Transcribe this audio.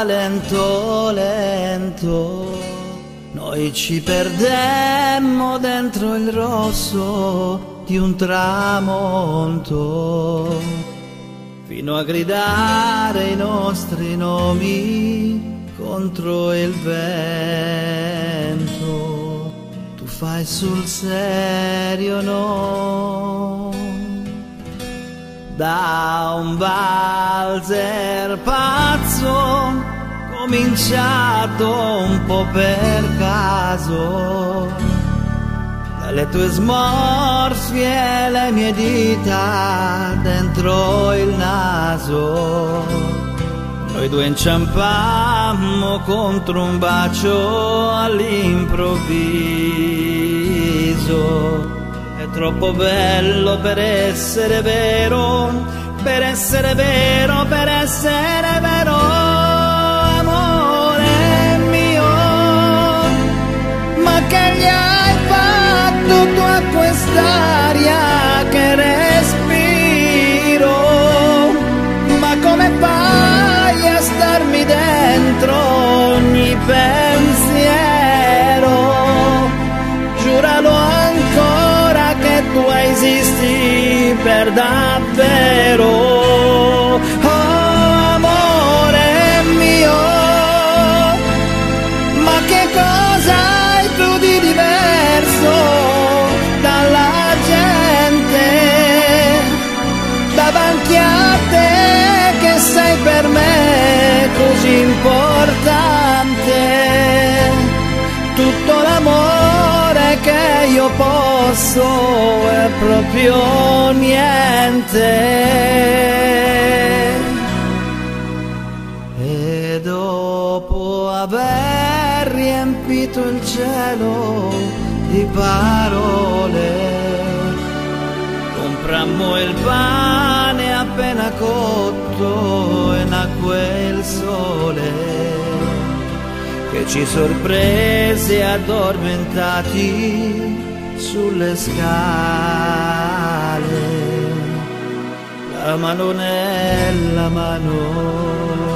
lento lento noi ci perdemmo dentro il rosso di un tramonto, fino a gridare i nostri nomi contro il vento. Tu fai sul serio, no? Da un valzer pazzo cominciato un po' per caso, dalle tue smorfie le mie dita dentro il naso, noi due inciampammo contro un bacio all'improvviso. È troppo bello per essere vero, per essere vero, per essere vero, amore mio. Ma che gli hai fatto tu a quest'aria che respiro? Ma come fai a starmi dentro ogni pensiero? Giuralo ancora che tu esisti per davvero, oh amore mio. Ma che cosa hai tu di diverso dalla gente davanti a te, che sei per me così importante? Tutto l'amore che io posso è proprio niente. E dopo aver riempito il cielo di parole, comprammo il pane appena cotto e nacque il sole che ci sorprese addormentati sulle scale, la mano nella mano.